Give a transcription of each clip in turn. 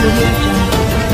audio jungle.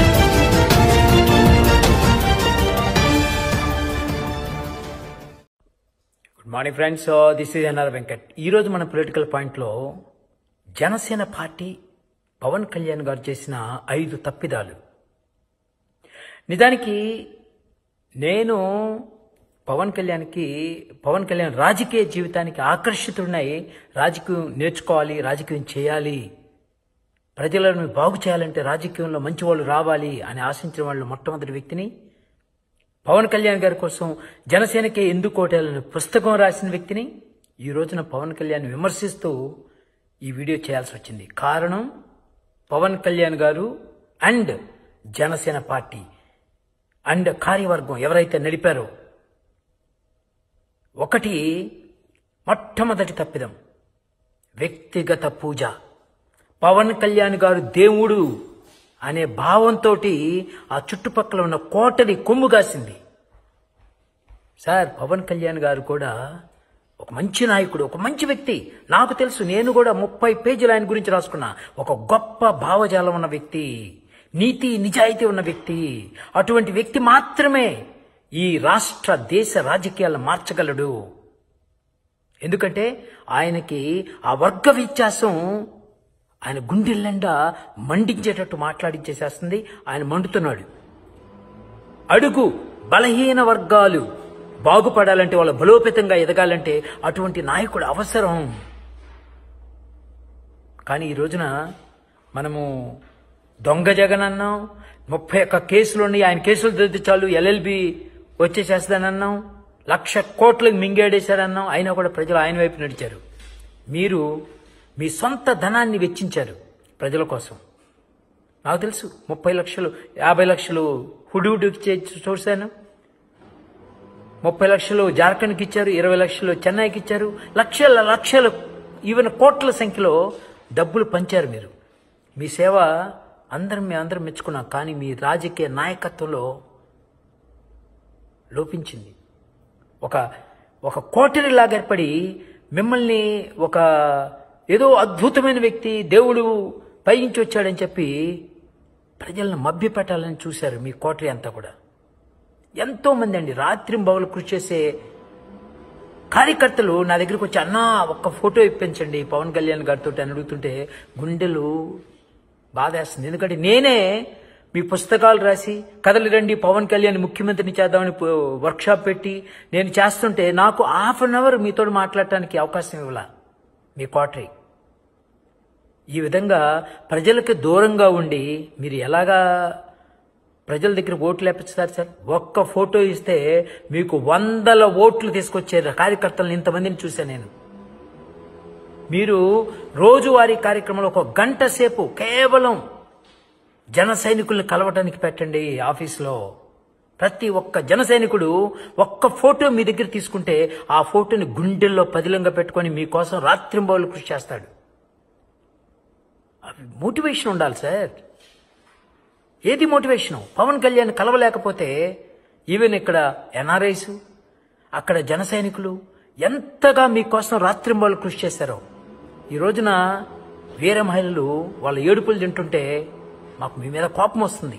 Good morning friends, this is NR Venkat. ఈరోజు మన political పాయింట్లో జనసేన పార్టీ పవన్ కళ్యాణ్ గారు చేసిన 5 తప్పిదాలు. నిజానికి నేను పవన్ కళ్యాణ్ రాజకీయ జీవితానికి ఆకర్షితుడినై రాజకీయం నేర్చుకోవాలి, రాజకీయం చేయాలి, ప్రజలను బాగు చేయాలంటే రాజకీయంలో మంచి వాళ్ళు రావాలి అని ఆశించిన వాళ్ళు మొట్టమొదటి వ్యక్తిని. పవన్ కళ్యాణ్ గారి కోసం జనసేనకే ఎందుకు ఓటేయాలని పుస్తకం రాసిన వ్యక్తిని ఈ రోజున పవన్ కళ్యాణ్ విమర్శిస్తూ ఈ వీడియో చేయాల్సి వచ్చింది. కారణం పవన్ కళ్యాణ్ గారు అండ్ జనసేన పార్టీ అండ్ కార్యవర్గం ఎవరైతే నడిపారో. మొట్టమొదటి తప్పిదం వ్యక్తిగత పూజ. పవన్ కళ్యాణ్ గారు దేవుడు అనే భావంతో ఆ చుట్టుపక్కల ఉన్న కోటని కొమ్ము కాసింది. సార్, పవన్ కళ్యాణ్ గారు కూడా ఒక మంచి నాయకుడు, ఒక మంచి వ్యక్తి. నాకు తెలుసు, నేను కూడా 30 పేజీలు ఆయన గురించి రాసుకున్నా. ఒక గొప్ప భావజాలం ఉన్న వ్యక్తి, నీతి నిజాయితీ ఉన్న వ్యక్తి. అటువంటి వ్యక్తి మాత్రమే ఈ రాష్ట్ర దేశ రాజకీయాలను మార్చగలడు. ఎందుకంటే ఆయనకి ఆ వర్గ వ్యత్యాసం ఆయన గుండెల్నిండా మండించేటట్టు మాట్లాడించేసేస్తుంది. ఆయన మండుతున్నాడు. అడుగు బలహీన వర్గాలు బాగుపడాలంటే, వాళ్ళ బలోపేతంగా ఎదగాలంటే అటువంటి నాయకుడు అవసరం. కానీ ఈ రోజున మనము దొంగ జగన్ అన్నాం, 31 కేసులు ఉన్నాయి, ఆయన కేసులు దిద్దు చాలు ఎల్ఎల్బి వచ్చేసేస్తానన్నాం, 1,00,000 కోట్లకు మింగేడేశారన్నాం. అయినా కూడా ప్రజలు ఆయన వైపు నడిచారు. మీరు మీ సొంత ధనాన్ని వెచ్చించారు ప్రజల కోసం. నాకు తెలుసు, 30 లక్షలు 50 లక్షలు హుడూకి చూశాను, 30 లక్షలు జార్ఖండ్కి ఇచ్చారు, 20 లక్షలు చెన్నైకి ఇచ్చారు, లక్షలు ఈవెన్ కోట్ల సంఖ్యలో డబ్బులు పంచారు. మీరు మీ సేవ అందరం మెచ్చుకున్నాం. కానీ మీ రాజకీయ నాయకత్వంలో లోపించింది. ఒక కోటరిలాగా ఏర్పడి మిమ్మల్ని ఒక ఏదో అద్భుతమైన వ్యక్తి, దేవుడు పైనుంచి వచ్చాడని చెప్పి ప్రజలను మభ్యపెట్టాలని చూశారు. మీ కోటరీ అంతా కూడా ఎంతో మంది అండి రాత్రింబవలు కృషి చేసే కార్యకర్తలు నా దగ్గరికి వచ్చి, అన్నా ఒక్క ఫోటో ఇప్పించండి పవన్ కళ్యాణ్ గారితో అని అడుగుతుంటే గుండెలు బాధేస్తుంది. ఎందుకంటే నేనే మీ పుస్తకాలు రాసి కథలు రండి పవన్ కళ్యాణ్ ముఖ్యమంత్రిని చేద్దామని వర్క్షాప్ పెట్టి నేను చేస్తుంటే నాకు ½ అన్ అవర్ మీతో మాట్లాడటానికి అవకాశం ఇవ్వాల మీ కోటరీ. ఈ విధంగా ప్రజలకు దూరంగా ఉండి మీరు ఎలాగా ప్రజల దగ్గర ఓట్లు లేపించుతారు సార్? ఒక్క ఫోటో ఇస్తే మీకు 100 ఓట్లు తీసుకొచ్చారు కార్యకర్తలను. ఇంతమందిని చూశాను నేను. మీరు రోజువారీ కార్యక్రమంలో 1 గంట సేపు కేవలం జన సైనికుల్ని కలవటానికి పెట్టండి ఆఫీసులో. ప్రతి ఒక్క జన సైనికుడు ఒక్క ఫోటో మీ దగ్గర తీసుకుంటే ఆ ఫోటోని గుండెల్లో పదిలంగా పెట్టుకొని మీకోసం రాత్రింబవళ్ళు కృషి చేస్తాడు. మోటివేషన్ ఉండాలి సార్. ఏది మోటివేషను? పవన్ కళ్యాణ్ కలవలేకపోతే ఈవెన్ ఇక్కడ ఎన్ఆర్ఐస్, అక్కడ జన సైనికులు ఎంతగా మీకోసం రాత్రింబవళ్ళు కృషి చేశారో. ఈ రోజున వీర మహిళలు వాళ్ళ ఏడుపులు తింటుంటే మాకు మీ మీద కోపం వస్తుంది.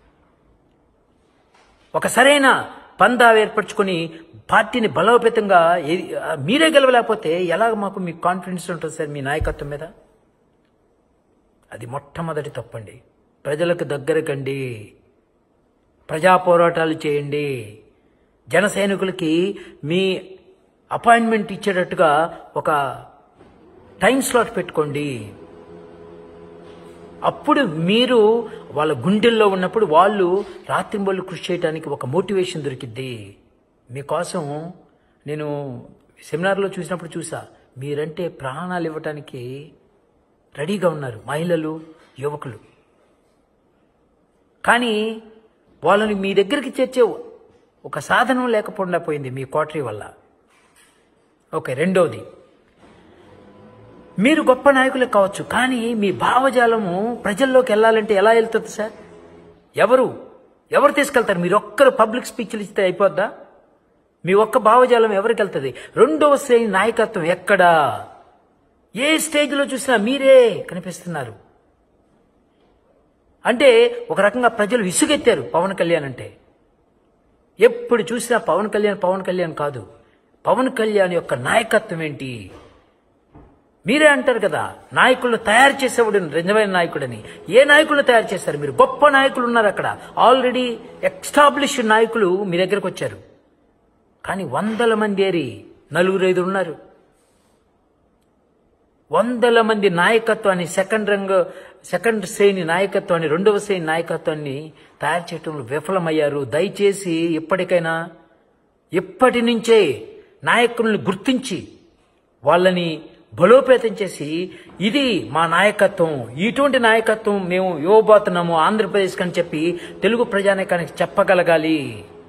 ఒక సరైన పందా ఏర్పరచుకొని పార్టీని బలోపేతంగా మీరే గెలవలేకపోతే ఎలాగ మాకు మీకు కాన్ఫిడెన్స్ ఉంటుంది సార్ మీ నాయకత్వం మీద? అది మొట్టమొదటి తప్పండి. ప్రజలకు దగ్గరకండి, ప్రజా పోరాటాలు చేయండి, జన సైనికులకి మీ అపాయింట్మెంట్ ఇచ్చేటట్టుగా ఒక టైం స్లాట్ పెట్టుకోండి. అప్పుడు మీరు వాళ్ళ గుండెల్లో ఉన్నప్పుడు వాళ్ళు రాత్రింబళ్ళు కృషి చేయడానికి ఒక మోటివేషన్ దొరికిద్ది. మీకోసం నేను సెమినార్లో చూసినప్పుడు చూసా, మీరంటే ప్రాణాలు ఇవ్వటానికి రెడీగా ఉన్నారు మహిళలు, యువకులు. కానీ వాళ్ళని మీ దగ్గరికి చేర్చే ఒక సాధనం లేకపోకుండా పోయింది మీ కోటరీ వల్ల. ఓకే, రెండోది, మీరు గొప్ప నాయకులే కావచ్చు, కానీ మీ భావజాలము ప్రజల్లోకి వెళ్ళాలంటే ఎలా వెళ్తుంది సార్? ఎవరు తీసుకెళ్తారు? మీరు ఒక్కరు పబ్లిక్ స్పీచ్లు ఇస్తే అయిపోద్దా? మీ ఒక్క భావజాలం ఎవరికి వెళ్తుంది? రెండవ శ్రేణి నాయకత్వం ఎక్కడా? ఏ స్టేజ్లో చూసినా మీరే కనిపిస్తున్నారు. అంటే ఒక రకంగా ప్రజలు విసుగెత్తారు పవన్ కళ్యాణ్ అంటే. ఎప్పుడు చూసినా పవన్ కళ్యాణ్ కాదు, పవన్ కళ్యాణ్ యొక్క నాయకత్వం ఏంటి? మీరే అంటారు కదా, నాయకులను తయారు చేసేవాడు నిజమైన నాయకుడని. ఏ నాయకులను తయారు చేస్తారు మీరు? గొప్ప నాయకులు ఉన్నారు అక్కడ, ఆల్రెడీ ఎస్టాబ్లిష్డ్ నాయకులు మీ దగ్గరకు వచ్చారు. కానీ 100 మంది ఏరి 4-5 ఉన్నారు. 100 మంది నాయకత్వాన్ని, సెకండ్ శ్రేణి నాయకత్వాన్ని, 2వ శ్రేణి నాయకత్వాన్ని తయారు చేయడంలో విఫలమయ్యారు. దయచేసి ఇప్పటి నుంచే నాయకులను గుర్తించి వాళ్ళని బలోపేతం చేసి, ఇది మా నాయకత్వం, ఇటువంటి నాయకత్వం మేము ఇవ్వబోతున్నాము ఆంధ్రప్రదేశ్కి అని చెప్పి తెలుగు ప్రజానీకానికి చెప్పగలగాలి.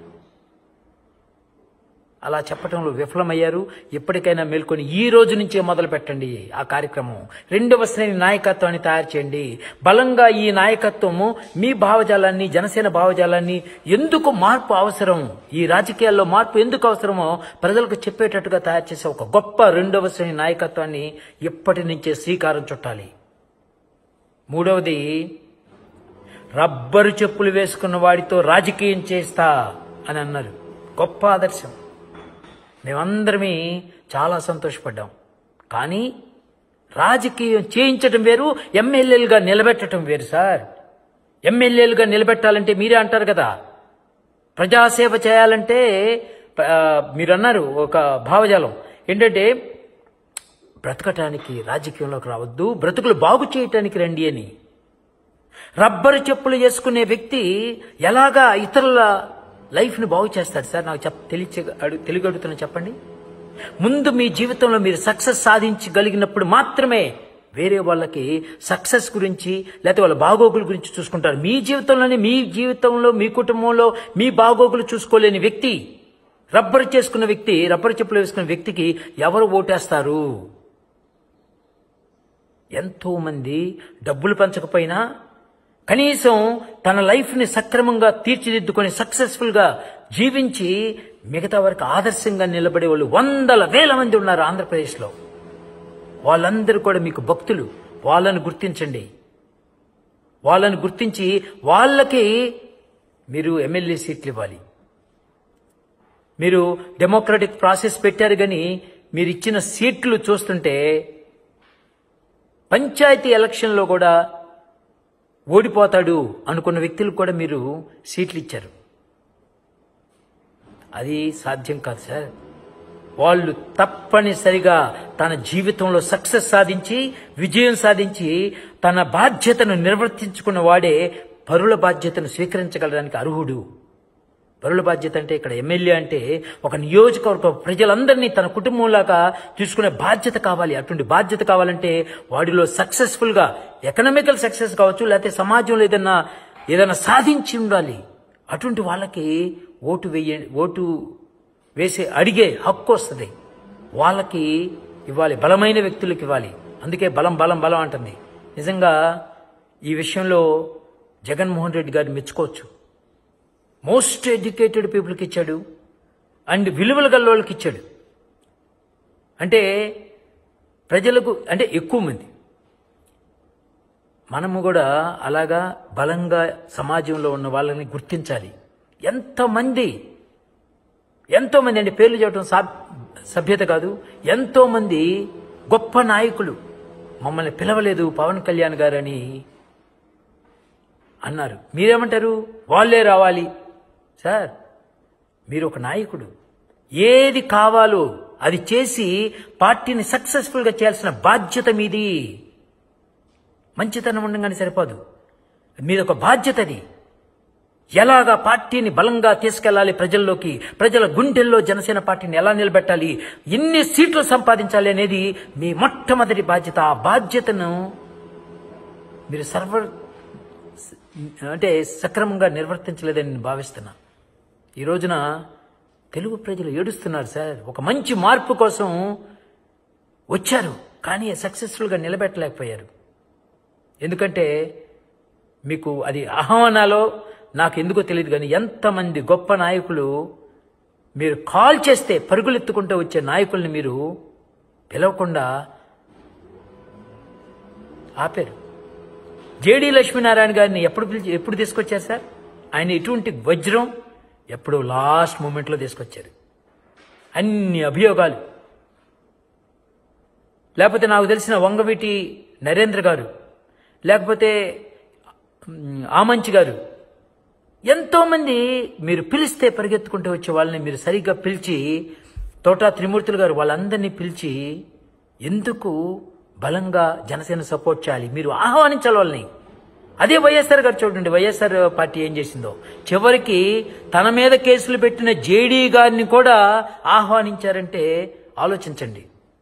అలా చెప్పడంలో విఫలమయ్యారు. ఎప్పటికైనా మేల్కొని ఈ రోజు నుంచే మొదలు పెట్టండి ఆ కార్యక్రమం. 2వ శ్రేణి నాయకత్వాన్ని తయారు చేయండి. బలంగా ఈ నాయకత్వము మీ భావజాలాన్ని, జనసేన భావజాలాన్ని, ఎందుకు మార్పు అవసరం, ఈ రాజకీయాల్లో మార్పు ఎందుకు అవసరమో ప్రజలకు చెప్పేటట్టుగా తయారు చేసే ఒక గొప్ప 2వ శ్రేణి నాయకత్వాన్ని ఇప్పటి నుంచే శ్రీకారం చుట్టాలి. 3వది, రబ్బరు చెప్పులు వేసుకున్న వాడితో రాజకీయం చేస్తా అని అన్నారు. గొప్ప ఆదర్శం. మేమందరమే చాలా సంతోషపడ్డాం. కానీ రాజకీయం చేయించడం వేరు, ఎమ్మెల్యేలుగా నిలబెట్టడం వేరు సార్. ఎమ్మెల్యేలుగా నిలబెట్టాలంటే మీరే అంటారు కదా, ప్రజాసేవ చేయాలంటే మీరు అన్నారు ఒక భావజాలం ఏంటంటే, బ్రతకటానికి రాజకీయంలోకి రావద్దు, బ్రతుకులు బాగు చేయటానికి రండి అని. రబ్బరు చెప్పులు వేసుకునే వ్యక్తి ఎలాగా ఇతరుల లైఫ్ని బాగు చేస్తాడు సార్? నాకు తెలియగలుగుతున్నా చెప్పండి. ముందు మీ జీవితంలో మీరు సక్సెస్ సాధించగలిగినప్పుడు మాత్రమే వేరే వాళ్ళకి సక్సెస్ గురించి లేకపోతే వాళ్ళ బాగోగుల గురించి చూసుకుంటారు. మీ జీవితంలో మీ కుటుంబంలో మీ బాగోగులు చూసుకోలేని వ్యక్తి, రబ్బరు చెప్పులు వేసుకున్న వ్యక్తికి ఎవరు ఓటేస్తారు? ఎంతో మంది డబ్బులు పంచకపోయినా కనీసం తన లైఫ్ని సక్రమంగా తీర్చిదిద్దుకొని సక్సెస్ఫుల్ గా జీవించి మిగతా వారికి ఆదర్శంగా నిలబడే వాళ్ళు 100,000 మంది ఉన్నారు ఆంధ్రప్రదేశ్లో. వాళ్ళందరూ కూడా మీకు భక్తులు. వాళ్ళని గుర్తించండి. వాళ్ళని గుర్తించి వాళ్ళకి మీరు ఎమ్మెల్యే సీట్లు ఇవ్వాలి. మీరు డెమోక్రటిక్ ప్రాసెస్ పెట్టారు, కానీ మీరు ఇచ్చిన సీట్లు చూస్తుంటే పంచాయతీ ఎలక్షన్లో కూడా ఓడిపోతాడు అనుకున్న వ్యక్తులకు కూడా మీరు సీట్లు ఇచ్చారు. అది సాధ్యం కాదు సార్. వాళ్ళు తప్పనిసరిగా తన జీవితంలో సక్సెస్ సాధించి, విజయం సాధించి, తన బాధ్యతను నిర్వర్తించుకున్న వాడే పరుల బాధ్యతను స్వీకరించగలడానికి అర్హుడు. పరుల బాధ్యత అంటే ఇక్కడ ఎమ్మెల్యే అంటే ఒక నియోజకవర్గ ప్రజలందరినీ తన కుటుంబంలాగా చూసుకునే బాధ్యత కావాలి. అటువంటి బాధ్యత కావాలంటే వాడిలో సక్సెస్ఫుల్ గా ఎకనామికల్ సక్సెస్ కావచ్చు, లేకపోతే సమాజంలో ఏదైనా సాధించి ఉండాలి. అటువంటి వాళ్ళకి ఓటు వేసి అడిగే హక్కు వస్తుంది. వాళ్ళకి ఇవ్వాలి, బలమైన వ్యక్తులకు ఇవ్వాలి. అందుకే బలం బలం బలం అంటుంది. నిజంగా ఈ విషయంలో జగన్మోహన్ రెడ్డి గారిని మెచ్చుకోవచ్చు. మోస్ట్ ఎడ్యుకేటెడ్ పీపుల్కి ఇచ్చాడు అండ్ విలువలు గల వాళ్ళకి ఇచ్చాడు. అంటే ప్రజలకు, అంటే ఎక్కువ మంది. మనము కూడా అలాగా బలంగా సమాజంలో ఉన్న వాళ్ళని గుర్తించాలి. ఎంతోమంది అంటే పేర్లు చెప్పడం సభ్యత కాదు. ఎంతోమంది గొప్ప నాయకులు మమ్మల్ని పిలవలేదు పవన్ కళ్యాణ్ గారని అన్నారు. మీరేమంటారు? వాళ్ళే రావాలి. సార్, మీరు ఒక నాయకుడు, ఏది కావాలో అది చేసి పార్టీని సక్సెస్ఫుల్ గా చేయాల్సిన బాధ్యత మీది. మంచితనం ఉండగానే సరిపోదు, మీదొక బాధ్యత. అది ఎలాగా పార్టీని బలంగా తీసుకెళ్లాలి ప్రజల్లోకి, ప్రజల గుండెల్లో జనసేన పార్టీని ఎలా నిలబెట్టాలి, ఎన్ని సీట్లు సంపాదించాలి అనేది మీ మొట్టమొదటి బాధ్యత. ఆ బాధ్యతను మీరు సక్రమంగా నిర్వర్తించలేదని నేను భావిస్తున్నా. ఈ రోజున తెలుగు ప్రజలు ఏడుస్తున్నారు సార్. ఒక మంచి మార్పు కోసం వచ్చారు, కానీ సక్సెస్ఫుల్ గా నిలబెట్టలేకపోయారు. ఎందుకంటే మీకు అది ఆహ్వానాలో నాకు ఎందుకో తెలియదు, కానీ ఎంతమంది గొప్ప నాయకులు మీరు కాల్ చేస్తే పరుగులెత్తుకుంటూ వచ్చే నాయకుల్ని మీరు పిలవకుండా ఆపారు. జేడి లక్ష్మీనారాయణ గారిని ఎప్పుడు తీసుకొచ్చారు సార్? ఆయన ఇటువంటి వజ్రం ఎప్పుడు లాస్ట్ మూమెంట్లో తీసుకొచ్చారు. అన్ని అభియోగాలు. లేకపోతే నాకు తెలిసిన వంగవీటి నరేంద్ర గారు, లేకపోతే ఆమంచి గారు, ఎంతోమంది మీరు పిలిస్తే పరిగెత్తుకుంటూ వచ్చే వాళ్ళని మీరు సరిగ్గా పిలిచి, తోటా త్రిమూర్తులు గారు వాళ్ళందరినీ పిలిచి ఎందుకు బలంగా జనసేన సపోర్ట్ చేయాలి, మీరు ఆహ్వానించాలి వాళ్ళని. అదే వైఎస్ఆర్ గారు చూడండి, వైఎస్ఆర్ పార్టీ ఏం చేసిందో. చివరికి తన మీద కేసులు పెట్టిన జేడీ గారిని కూడా ఆహ్వానించారంటే ఆలోచించండి.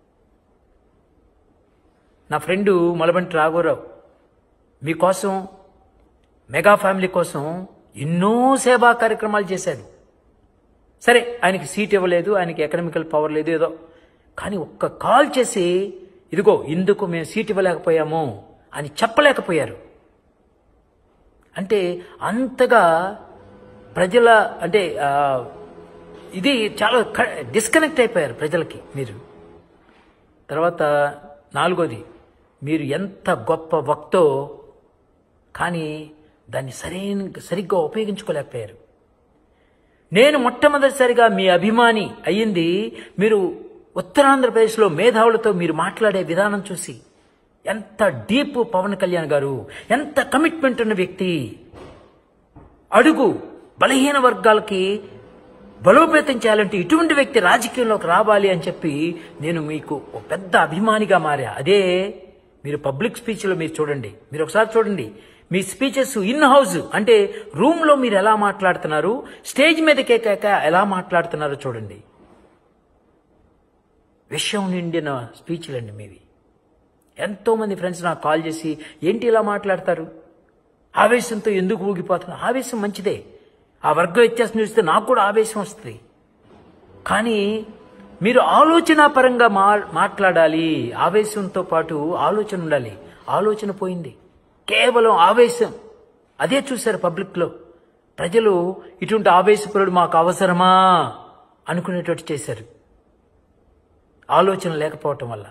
నా ఫ్రెండు మలబంటి రాఘవరావు మీకోసం, మెగా ఫ్యామిలీ కోసం ఎన్నో సేవా కార్యక్రమాలు చేశాడు. సరే, ఆయనకి సీట్ ఇవ్వలేదు, ఆయనకి ఎకనామికల్ పవర్ లేదు ఏదో, కానీ ఒక్క కాల్ చేసి ఇదిగో ఇందుకు మేము సీట్ ఇవ్వలేకపోయాము అని చెప్పలేకపోయారు. అంటే అంతగా ప్రజల అంటే ఇది చాలా డిస్కనెక్ట్ అయిపోయారు ప్రజలకి మీరు. తర్వాత 4వది, మీరు ఎంత గొప్ప వక్తో కానీ దాన్ని సరిగ్గా ఉపయోగించుకోలేకపోయారు. నేను మొట్టమొదటిసారిగా మీ అభిమాని అయ్యింది మీరు ఉత్తరాంధ్రప్రదేశ్లో మేధావులతో మీరు మాట్లాడే విధానం చూసి. ఎంత డీప్ పవన్ కళ్యాణ్ గారు, ఎంత కమిట్మెంట్ ఉన్న వ్యక్తి. అడుగు బలహీన వర్గాలకి బలోపేతం చేయాలంటే ఇటువంటి వ్యక్తి రాజకీయంలోకి రావాలి అని చెప్పి నేను మీకు ఒక పెద్ద అభిమానిగా మారా. అదే మీరు పబ్లిక్ స్పీచ్లో మీరు చూడండి, మీరు ఒకసారి చూడండి మీ స్పీచెస్ ఇన్ హౌస్ అంటే రూమ్లో మీరు ఎలా మాట్లాడుతున్నారు, స్టేజ్ మీద కేకాక ఎలా మాట్లాడుతున్నారో చూడండి. విషయం నిండిన స్పీచ్లండి మీవి. ఎంతోమంది ఫ్రెండ్స్ నాకు కాల్ చేసి ఏంటి ఇలా మాట్లాడతారు, ఆవేశంతో ఎందుకు ఊగిపోతున్నారు. ఆవేశం మంచిదే, ఆ వర్గ వ్యత్యాసం చూస్తే నాకు కూడా ఆవేశం వస్తుంది. కానీ మీరు ఆలోచనాపరంగా మాట్లాడాలి. ఆవేశంతో పాటు ఆలోచన ఉండాలి. ఆలోచన పోయింది, కేవలం ఆవేశం. అదే చూశారు పబ్లిక్లో. ప్రజలు ఇటువంటి ఆవేశపరుడు మాకు అవసరమా అనుకునేటట్టు చేశారు, ఆలోచన లేకపోవటం వల్ల.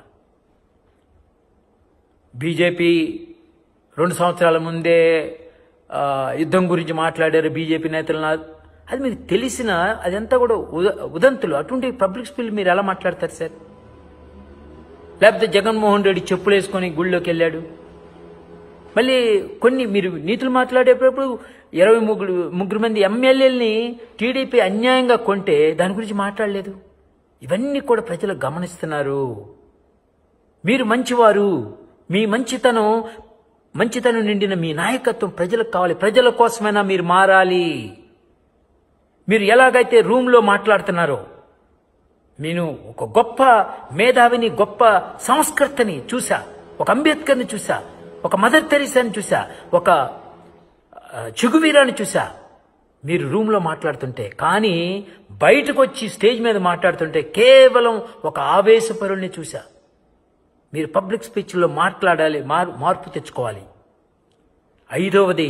బీజేపీ 2 సంవత్సరాల ముందే యుద్ధం గురించి మాట్లాడారు బీజేపీ నేతలు. అది మీకు తెలిసిన అదంతా కూడా ఉదంతులు. అటువంటి పబ్లిక్ స్పీచ్ మీరు ఎలా మాట్లాడతారు సార్? లేకపోతే జగన్మోహన్ రెడ్డి చెప్పులు వేసుకొని గుళ్ళోకి వెళ్ళాడు. మళ్ళీ కొన్ని మీరు నీతులు మాట్లాడేటప్పుడు 23 మంది ఎమ్మెల్యేలని టీడీపీ అన్యాయంగా కొంటే దాని గురించి మాట్లాడలేదు. ఇవన్నీ కూడా ప్రజలు గమనిస్తున్నారు. మీరు మంచివారు, మీ మంచితనం నిండిన మీ నాయకత్వం ప్రజలకు కావాలి. ప్రజల కోసమైనా మీరు మారాలి. మీరు ఎలాగైతే రూమ్లో మాట్లాడుతున్నారో, నేను ఒక గొప్ప మేధావిని, గొప్ప సంస్కర్తని చూసా, ఒక అంబేద్కర్ని చూసా, ఒక మదర్ తెరీసాని చూసా, ఒక చుగువీరాని చూసా మీరు రూమ్లో మాట్లాడుతుంటే. కానీ బయటకు వచ్చి స్టేజ్ మీద మాట్లాడుతుంటే కేవలం ఒక ఆవేశపరుల్ని చూసా. మీరు పబ్లిక్ స్పీచ్లో మాట్లాడాలి, మార్పు తెచ్చుకోవాలి. 5వది,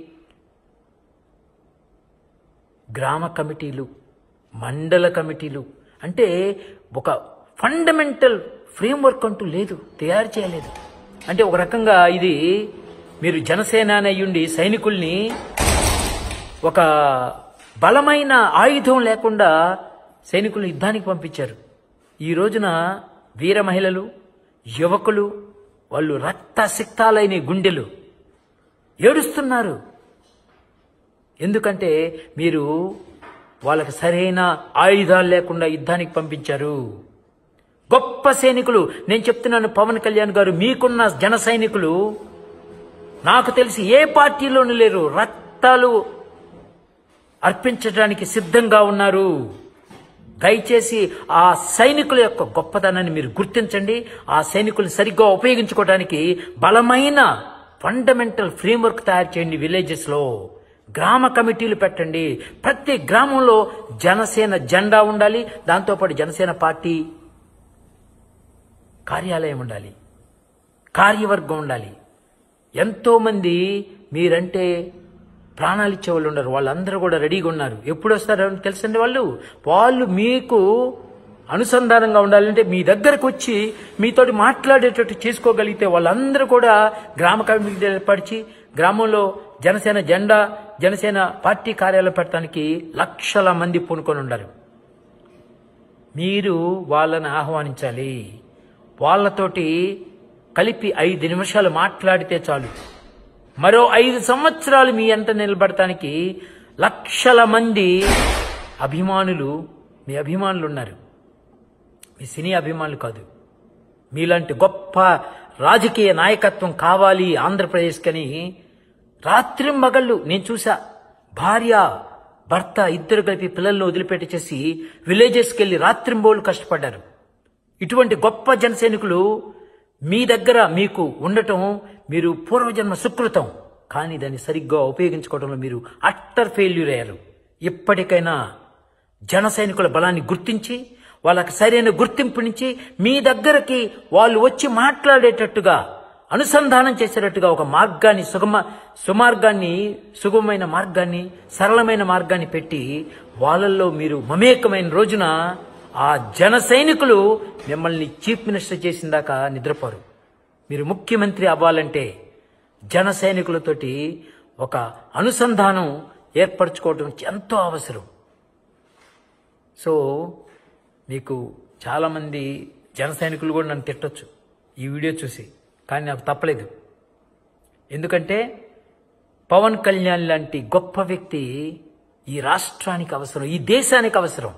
గ్రామ కమిటీలు, మండల కమిటీలు. అంటే ఒక ఫండమెంటల్ ఫ్రేమ్వర్క్ అంటూ లేదు, తయారు చేయలేదు. అంటే ఒక రకంగా ఇది మీరు జనసేన అయ్యుండి సైనికుల్ని ఒక బలమైన ఆయుధం లేకుండా సైనికులను యుద్ధానికి పంపించారు. ఈ రోజున వీర మహిళలు, యువకులు, వాళ్ళు రక్తసిక్తాలైన గుండెలు ఏడుస్తున్నారు. ఎందుకంటే మీరు వాళ్ళకి సరైన ఆయుధాలు లేకుండా యుద్ధానికి పంపించారు. గొప్ప సైనికులు, నేను చెప్తున్నాను పవన్ కళ్యాణ్ గారు, మీకున్న జన సైనికులు నాకు తెలిసి ఏ పార్టీలోనూ లేరు. రక్తాలు అర్పించడానికి సిద్ధంగా ఉన్నారు. దయచేసి ఆ సైనికుల యొక్క గొప్పతనాన్ని మీరు గుర్తించండి. ఆ సైనికులను సరిగ్గా ఉపయోగించుకోవడానికి బలమైన ఫండమెంటల్ ఫ్రేమ్వర్క్ తయారు చేయండి. విలేజెస్లో గ్రామ కమిటీలు పెట్టండి. ప్రతి గ్రామంలో జనసేన జెండా ఉండాలి. దాంతోపాటు జనసేన పార్టీ కార్యాలయం ఉండాలి, కార్యవర్గం ఉండాలి. ఎంతోమంది మీరంటే ప్రాణాలు ఇచ్చేవాళ్ళు ఉన్నారు. వాళ్ళందరూ కూడా రెడీగా ఉన్నారు. ఎప్పుడు వస్తారో తెలుసండి. వాళ్ళు మీకు అనుసంధానంగా ఉండాలంటే మీ దగ్గరకు వచ్చి మీతోటి మాట్లాడేటట్టు చేసుకోగలిగితే వాళ్ళందరూ కూడా గ్రామ కమిటీ ఏర్పరిచి గ్రామంలో జనసేన జెండా, జనసేన పార్టీ కార్యాలయం పెట్టడానికి లక్షల మంది పూనుకొని ఉండాలి. మీరు వాళ్ళని ఆహ్వానించాలి. వాళ్ళతోటి కలిపి 5 నిమిషాలు మాట్లాడితే చాలు. మరో 5 సంవత్సరాలు మీ అంట నిలబడటానికి లక్షల మంది అభిమానులు, మీ అభిమానులు ఉన్నారు. మీ సినీ అభిమానులు కాదు. మీలాంటి గొప్ప రాజకీయ నాయకత్వం కావాలి ఆంధ్రప్రదేశ్కని రాత్రింబగళ్ళు నేను చూసా. భార్య భర్త ఇద్దరు కలిపి పిల్లలను వదిలిపెట్టేసి విలేజెస్కి వెళ్ళి రాత్రింబోళ్ళు కష్టపడ్డారు. ఇటువంటి గొప్ప జనసైనికులు మీ దగ్గర మీకు ఉండటం మీరు పూర్వజన్మ సుకృతం. కానీ దాన్ని సరిగ్గా ఉపయోగించుకోవడంలో మీరు అట్టర్ ఫెయిల్యూర్ అయ్యారు. ఇప్పటికైనా జన సైనికుల బలాన్ని గుర్తించి వాళ్ళకి సరైన గుర్తింపునిచ్చి మీ దగ్గరకి వాళ్ళు వచ్చి మాట్లాడేటట్టుగా అనుసంధానం చేసేటట్టుగా ఒక మార్గాన్ని సుగమమైన మార్గాన్ని, సరళమైన మార్గాన్ని పెట్టి వాళ్ళల్లో మీరు మమేకమైన రోజున ఆ జన సైనికులు మిమ్మల్ని చీఫ్ మినిస్టర్ చేసిందాక నిద్రపోరు. మీరు ముఖ్యమంత్రి అవ్వాలంటే జన సైనికులతోటి ఒక అనుసంధానం ఏర్పరచుకోవడం ఎంతో అవసరం. సో మీకు చాలామంది జన సైనికులు కూడా నన్ను తిట్టొచ్చు ఈ వీడియో చూసి, కానీ నాకు తప్పలేదు. ఎందుకంటే పవన్ కళ్యాణ్ లాంటి గొప్ప వ్యక్తి ఈ రాష్ట్రానికి అవసరం, ఈ దేశానికి అవసరం.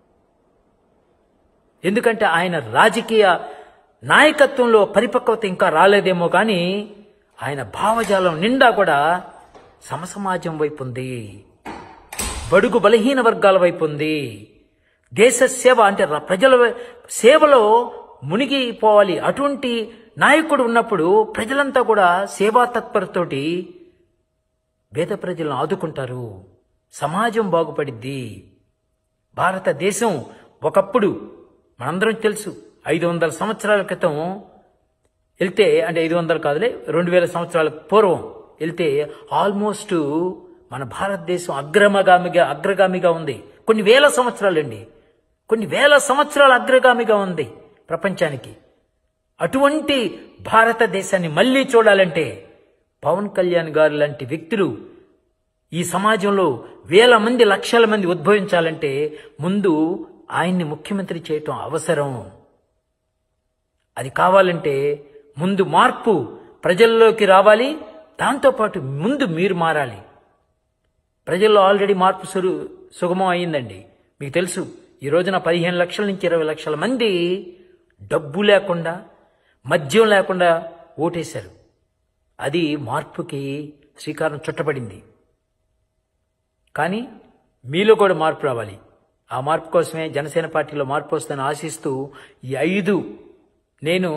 ఎందుకంటే ఆయన రాజకీయ నాయకత్వంలో పరిపక్వత ఇంకా రాలేదేమో కానీ ఆయన భావజాలం నిండా కూడా సమసమాజం వైపు ఉంది, బడుగు బలహీన వర్గాల వైపు ఉంది. దేశ సేవ అంటే ప్రజల సేవలో మునిగిపోవాలి. అటువంటి నాయకుడు ఉన్నప్పుడు ప్రజలంతా కూడా సేవా తత్పరతోటి పేద ప్రజలను ఆదుకుంటారు, సమాజం బాగుపడిద్ది. భారతదేశం ఒకప్పుడు మనందరం తెలుసు 500 సంవత్సరాల క్రితం వెళ్తే, అంటే 500 కాదులే 2000 సంవత్సరాల పూర్వం వెళ్తే ఆల్మోస్ట్ మన భారతదేశం అగ్రగామిగా ఉంది. కొన్ని వేల సంవత్సరాలండి, కొన్ని వేల సంవత్సరాల అగ్రగామిగా ఉంది ప్రపంచానికి. అటువంటి భారతదేశాన్ని మళ్లీ చూడాలంటే పవన్ కళ్యాణ్ గారు లాంటి వ్యక్తులు ఈ సమాజంలో వేల మంది, లక్షల మంది ఉద్భవించాలంటే ముందు ఆయన్ని ముఖ్యమంత్రి చేయటం అవసరం. అది కావాలంటే ముందు మార్పు ప్రజల్లోకి రావాలి. దాంతోపాటు ముందు మీరు మారాలి. ప్రజల్లో ఆల్రెడీ మార్పు సుగమం అయ్యిందండి. మీకు తెలుసు, ఈ రోజున 15 లక్షల నుంచి 20 లక్షల మంది డబ్బు లేకుండా, మద్యం లేకుండా ఓటేశారు. అది మార్పుకి శ్రీకారం చుట్టబడింది. కానీ మీలో కూడా మార్పు రావాలి. ఆ మార్పు కోసమే జనసేన పార్టీలో మార్పు వస్తుందని ఆశిస్తూ ఈ 5 నేను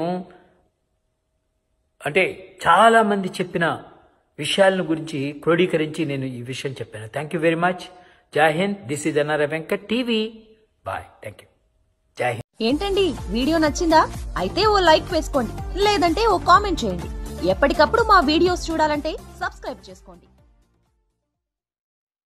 అంటే చాలా మంది చెప్పిన విషయాలను గురించి క్రోడీకరించి నేను ఈ విషయం చెప్పాను. Thank you very much. జై Hind. This is NRI Venkat TV. Bye. Thank you. జై హింద్. ఏంటండి, వీడియో నచ్చిందా? అయితే ఓ లైక్ వేసుకోండి, లేదంటే ఓ కామెంట్ చేయండి. ఎప్పటికప్పుడు మా వీడియోస్ చూడాలంటే సబ్స్క్రైబ్ చేసుకోండి.